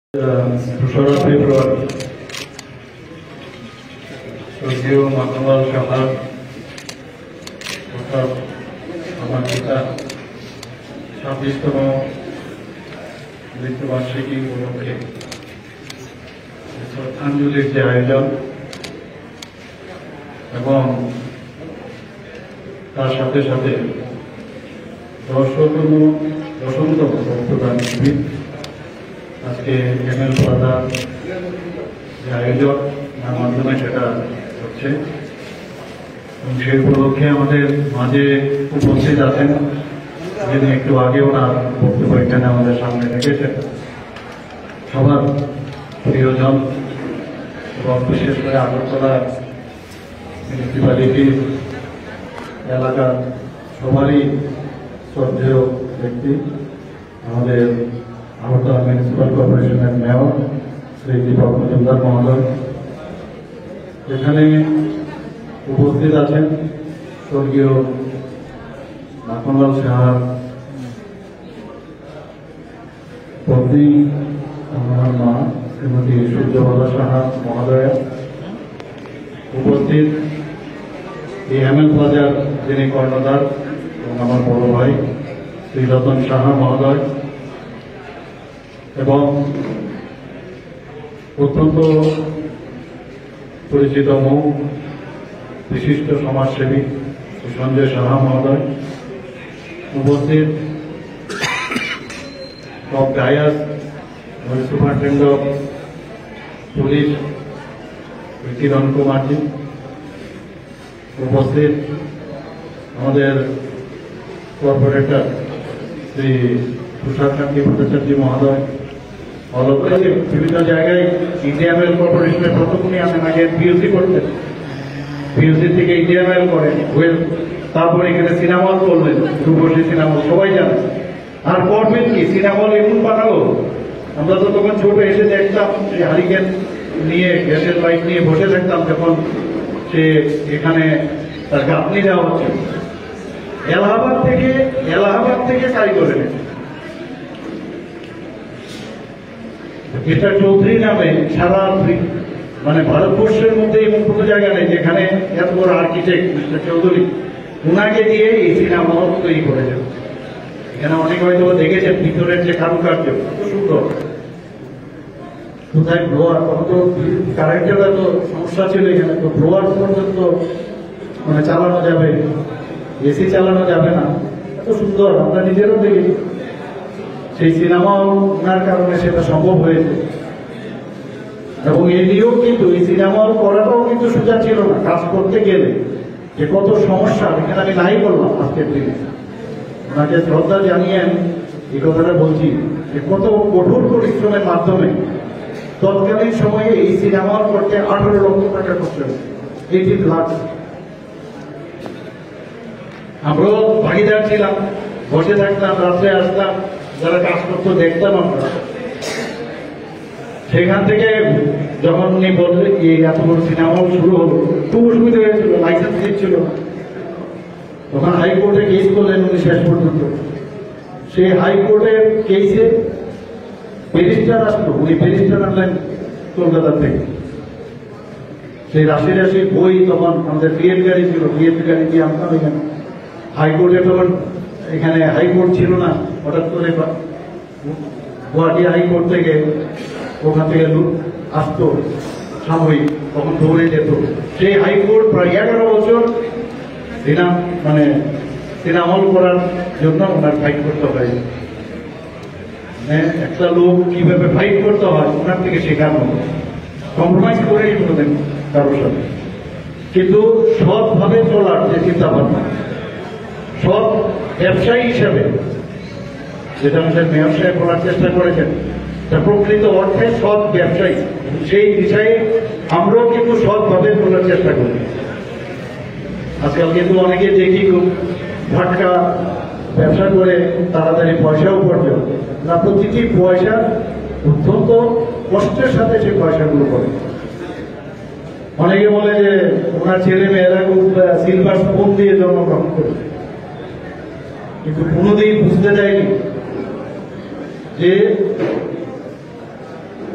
2রা ফেব্রুয়ারি স্বর্গীয় মাখনলাল সাহার অর্থাৎ আমার পিতা 26তম মৃত্যুবার্ষিকী উপলক্ষে শ্রদ্ধাঞ্জলির যে আয়োজন এবং তার সাথে সাথে 10তম রক্তদান শিবির আজকে এমএল প্লাজার যে আয়োজন তার মাধ্যমে সেটা হচ্ছে এবং সেই উপলক্ষে আমাদের মাঝে উপস্থিত আছেন যিনি একটু আগে ওনার বক্তব্য এখানে আমাদের সামনে রেখেছেন সবার প্রিয়জন এবং বিশেষ করে আগরতলা মিউনিসিপ্যালিটির এলাকার সবারই শ্রদ্ধেয় ব্যক্তি আমাদের আগরতলা মিউনিসিপ্যাল কর্পোরেশনের মেয়র শ্রী দীপক মজুমদার মহোদয়, এখানে উপস্থিত আছেন স্বর্গীয় মাখনলাল সাহার পত্নী আমার মা শ্রীমতী সূর্যবালা সাহা মহোদয়া, উপস্থিত এই এমএল প্লাজার যিনি কর্ণধার এবং আমার বড় ভাই শ্রী রতন সাহা মহোদয় এবং অত্যন্ত পরিচিত মুখ বিশিষ্ট সমাজসেবী সঞ্জয় সাহা মহোদয়, উপস্থিত top dais superintendent of police Kiran Kumarji, উপস্থিত আমাদের কর্পোরেটর শ্রী তুষার কান্তি ভট্টাচার্য মহোদয়, বিভিন্ন জায়গায় ইন্ডিয়ান রেল কর্পোরেশনের প্রথমে আসেন আগে পিওসি করতেন, পিওসি থেকে ইন্ডিয়ান রেল করেন, তারপরে এখানে সিনেমা হল করলেন, রূপসী সিনেমা হল সবাই জানে। আর করবেন কি সিনেমা হল এমন বানালো, আমরা তো তখন ছোট এসে দেখতাম যে হারিকেন নিয়ে গ্যাসের লাইট নিয়ে বসে থাকতাম যখন সে এখানে তার গাঁথনি দেওয়া হচ্ছে। এলাহাবাদ থেকে কারিগর এনেছে, এটা চৌধুরী নামে সারা মানে ভারতবর্ষের মধ্যে এমন কোনো জায়গা নেই যেখানে এত বড় আর্কিটেক্ট মিস্টার চৌধুরী, ওনাকে দিয়ে এই সিনেমা হল তৈরি করেছেন। এখানে অনেক হয়তো দেখেছেন ভিতরের যে কারুকার্য কত সুন্দর, কোথায় ব্লোয়ার, কত কারেন্টের তো সমস্যা ছিল এখানে, তো ব্লোয়ার পর্যন্ত মানে চালানো যাবে, এসি চালানো যাবে না, এত সুন্দর আমরা নিজেরও দেখেছি। সেই সিনেমা ওনার কারণে সেটা সম্ভব হয়েছে এবং এদিকেও কিন্তু এই সিনেমা করাটাও কিন্তু সোজা ছিল না। কাজ করতে গেলে যে কত সমস্যা এখানে আমি নাই করলাম আজকের দিনে, ওনাকে শ্রদ্ধা জানিয়ে এই কথাটা বলছি যে কত কঠোর পরিশ্রমের মাধ্যমে তৎকালীন সময়ে এই সিনেমা করতে 18 লক্ষ টাকা খরচ হয়েছে, 18 লাখ। আমরাও ভাগিদার ছিলাম, বসে থাকতাম, রাত্রে আসতাম, যারা কাজ করতো দেখতাম আমরা। সেখান থেকে যখন উনি বললেন এই এত বড় সিনেমা হল শুরু হলো, খুব অসুবিধা হয়েছিল, লাইসেন্স দিচ্ছিল, তখন হাইকোর্টে কেস করলেন উনি শেষ পর্যন্ত। সেই হাইকোর্টের কেসে ব্যারিস্টার আসলো, উনি ব্যারিস্টার আনলেন কলকাতা থেকে। সেই রাশি রাশি বই তখন আমাদের বিএড গাড়ি ছিল, বিএড গাড়ি দিয়ে আনতাম এখানে। হাইকোর্টে তখন এখানে হাইকোর্ট ছিল না, হঠাৎ করে গুয়াহাটি হাইকোর্ট থেকে ওখান থেকে আসতো সাময়িক, তখন দৌড়ে যেত। সেই হাইকোর্ট প্রায় 11 বছর সিনেমা হল করার জন্য ওনার ফাইট করতে হয়। একটা লোক কিভাবে ফাইট করতে হয় ওনার থেকে শেখানো, কম্প্রোমাইজ করেই কোনোদিন কারোর সাথে, কিন্তু সৎভাবে চলার যে চিন্তা ভাবনা, সৎ ব্যবসায়ী হিসাবে যেটা আমাদের মেয়র সাহেব করার চেষ্টা করেছেন, তা প্রকৃত অর্থে সৎ ব্যবসায়ী, সেই বিষয়ে আমরাও কিন্তু সৎভাবে চলার চেষ্টা করি। আজকাল কিন্তু অনেকে দেখি খুব ধাক্কা ব্যবসা করে তাড়াতাড়ি পয়সা উপার্জন না, প্রতিটি পয়সা অত্যন্ত কষ্টের সাথে সেই পয়সাগুলো করে। অনেকে বলে যে ওনার ছেলে মেয়েরা খুব সিলভার স্পুন দিয়ে জন্মগ্রহণ করেছে, কিন্তু কোনোদিন বুঝতে চাইনি যে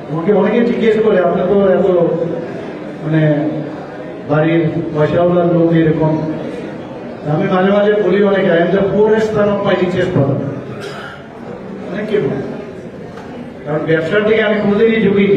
আমাকে অনেকে জিজ্ঞেস করে আপনার তো এত মানে বাড়ির পয়সাওয়ালার লোক এরকম। আমি মাঝে মাঝে বলি অনেকে I am the poorest son of my richest father, অনেকে বলি, কারণ ব্যবসার দিকে আমি কোনোদিনই ঝুঁকিনি।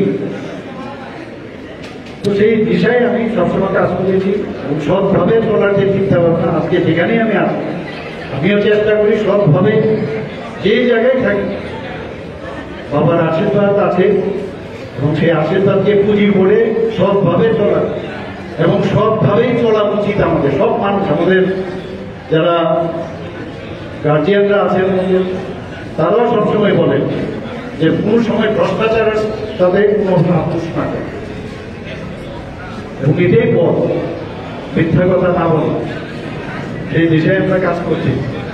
তো সেই দিশায় আমি সবসময় কাজ করেছি এবং সৎভাবে চলার যে চিন্তা ভাবনা আজকে যেখানেই আমি আসি আমিও চেষ্টা করি সৎভাবে যে জায়গায় থাকি বাবার আশীর্বাদ আছে এবং সেই আশীর্বাদকে পুঁজি করে সৎভাবে চলা এবং সৎভাবেই চলা উচিত আমাদের সব মানুষ। আমাদের যারা গার্জিয়ানরা আছেন তারাও সবসময় বলেন যে কোনো সময় ভ্রষ্টাচারের সাথে কোনো আপোষ না করে এবং এটাই পথ, মিথ্যা কথা না বলে। সেই দিশায় আমরা কাজ করছি।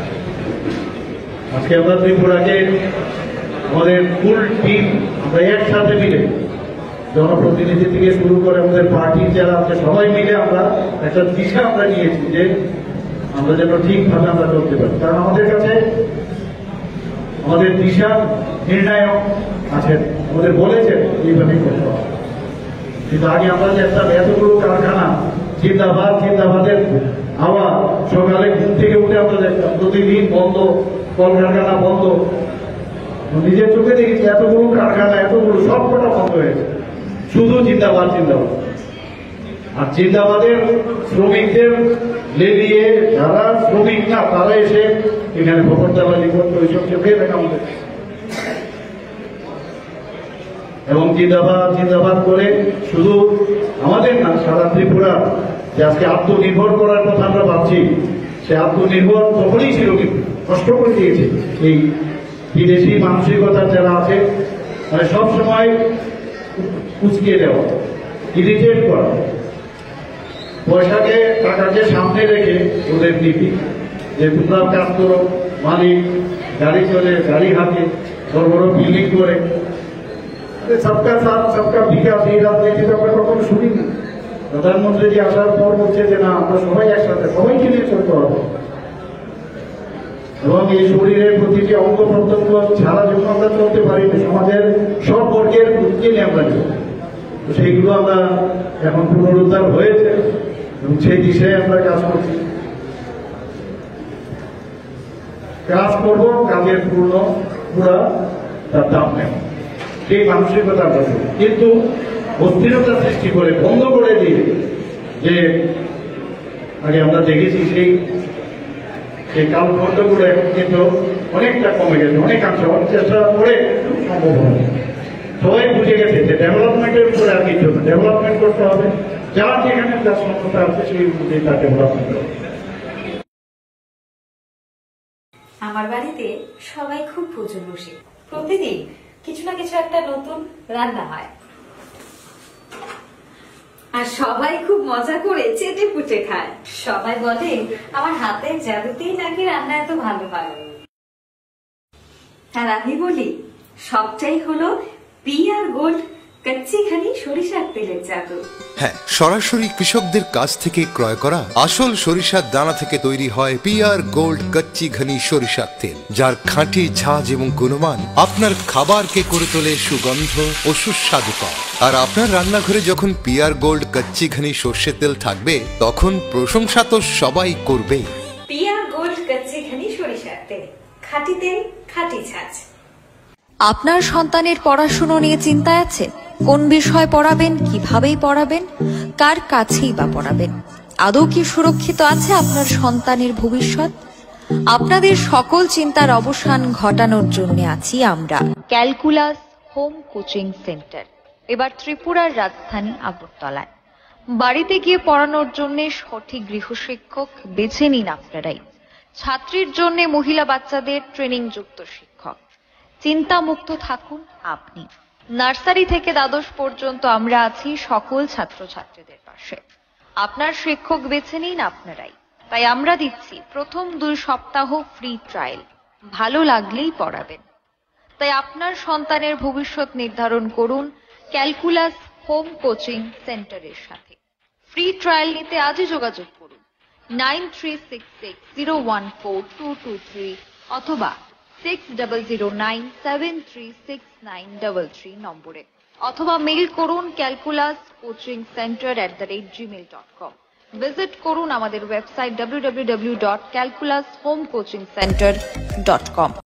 আজকে আমরা ত্রিপুরাকে আমাদের ফুল টিম আমরা একসাথে মিলে জনপ্রতিনিধি থেকে শুরু করে আমাদের পার্টির যারা আছে সবাই মিলে আমরা একটা দিশা আমরা নিয়েছি যে আমরা যেন ঠিকভাবে আমরা চলতে পারি। কারণ আমাদের কাছে আমাদের দিশা নির্ণায়ক আছেন, আমাদের বলেছেন এইভাবেই করতে হবে। কিন্তু আগে আমরা যে একটা এতগুলো কারখানা জিন্দাবাদ জিন্দাবাদের হাওয়া সকালে ঘুম থেকে উঠে আমরা দেখতাম প্রতিদিন বন্ধ, কলকারখানা বন্ধ, নিজের চোখে দেখেছি এতগুলো কারখানা এতগুলো সবকটা বন্ধ হয়েছে, শুধু জিন্দাবাদ জিন্দাবাদ। আর জিন্দাবাদের শ্রমিকদের লেলিয়ে যারা শ্রমিক না তারা এসে এখানে খবর দাবালি করতে ওইসব চোখে দেখা আমাদের এবং জিন্দাবাদ জিন্দাবাদ করে শুধু আমাদের না সারা ত্রিপুরা যে আজকে আত্মনির্ভর করার কথা আমরা ভাবছি, সে আত্মনির্ভর তখনই ছিল কিন্তু কষ্ট করে দিয়েছে এই বিদেশি মানসিকতা যারা আছে, মানে সবসময় উচকিয়ে দেওয়া, ইরিটেট করা, পয়সাকে টাকাকে সামনে রেখে ওদের নীতি যে তোমরা কাজ করো, মালিক গাড়ি চলে গাড়ি হাতে বড় বড় বিল্ডিং করে সবকা সাথ সবকা বিকাশ এই রাজনীতি আমরা কখনো শুনিনি। প্রধানমন্ত্রীজি আসার পর বলছে যে না আমরা সবাই একসাথে সবাইকে নিয়ে চলতে হবে এবং এই শরীরের প্রতিটি অঙ্গ প্রত্যঙ্গ ছাড়া যখন আমরা চলতে পারি সমাজের সব বর্গের প্রতিকে নিয়ে আমরা চলি। তো সেইগুলো আমরা এখন পুনরুদ্ধার হয়েছে এবং সেই দিশায় আমরা কাজ করছি, কাজ করবো, কাজের পুরা তার দাম নেব, সেই মানসিকতা আমরা করি। কিন্তু অস্থিরতা সৃষ্টি করে বন্ধ করে দিয়ে যে আগে আমরা দেখেছি সেই কালখণ্ডগুলো এখন কিন্তু অনেকটা কমে গেছে, অনেকাংশ অনেক চেষ্টা করে সম্ভব হবে। সবাই বুঝে গেছে যে ডেভেলপমেন্টের উপরে আর কিছু না, ডেভেলপমেন্ট করতে হবে, যার যেখানে যার সমস্যা আছে সেই অনুযায়ী তার ডেভেলপমেন্ট হবে। আমার বাড়িতে সবাই খুব প্রচুর বসে, প্রতিদিন কিছু না কিছু একটা নতুন রান্না হয় আর সবাই খুব মজা করে চেটে পুটে খায়। সবাই বলে আমার হাতের জাদুতেই নাকি রান্না এত ভালো হয়। আর আমি বলি সবটাই হলো পিআর গোল্ড কচ্চি ঘনি সরিষার তেলের জাদু। হ্যাঁ, সরাসরি কৃষকদের কাছ থেকে ক্রয় করা আসল সরিষার দানা থেকে তৈরি হয় পিআর গোল্ড কচ্চি ঘনি সরিষার তেল, যার খাঁটি ঝাঁজ এবং গুণমান আপনার খাবারকে করে তোলে সুগন্ধ ও সুস্বাদুকর। আর আপনার রান্নাঘরে যখন পিআর গোল্ড কচ্চি ঘনি সর্ষের তেল থাকবে তখন প্রশংসা তো সবাই করবে। পিআর গোল্ড কচ্চি ঘনি সরিষার তেল, খাঁটি তেল, খাঁটি ঝাঁজ। আপনার সন্তানের পড়াশুনো নিয়ে চিন্তায় আছে? কোন বিষয় পড়াবেন, কিভাবেই পড়াবেন, কার কাছেই বা পড়াবেন? আদৌ কি সুরক্ষিত আছে আপনার সন্তানের ভবিষ্যৎ? আপনাদের সকল চিন্তার অবসান ঘটানোর জন্য আছি আমরা, ক্যালকুলাস হোম কোচিং সেন্টার। এবার ত্রিপুরার রাজধানী আগরতলায়। বাড়িতে গিয়ে পড়ানোর জন্য সঠিক গৃহশিক্ষক বেছে নিন আপনারাই। ছাত্রীর জন্য মহিলা বাচ্চাদের ট্রেনিং যুক্ত শিক্ষক। চিন্তামুক্ত থাকুন আপনি। নার্সারি থেকে দ্বাদশ পর্যন্ত আমরা আছি সকল ছাত্রছাত্রীদের পাশে। আপনার শিক্ষক বেছে নিন আপনারাই। তাই আমরা দিচ্ছি প্রথম 2 সপ্তাহ ফ্রি ট্রায়াল, ভালো লাগলেই পড়াবেন। তাই আপনার সন্তানের ভবিষ্যৎ নির্ধারণ করুন ক্যালকুলাস হোম কোচিং সেন্টারের সাথে। ফ্রি ট্রায়াল নিতে আজই যোগাযোগ করুন 9366014223 অথবা 6009736933 নম্বরে। অথবা মেইল করুন calculascoachingcenter@gmail.com। ভিজিট করুন আমাদের ওয়েবসাইট www.calculashomecoachingcenter.com।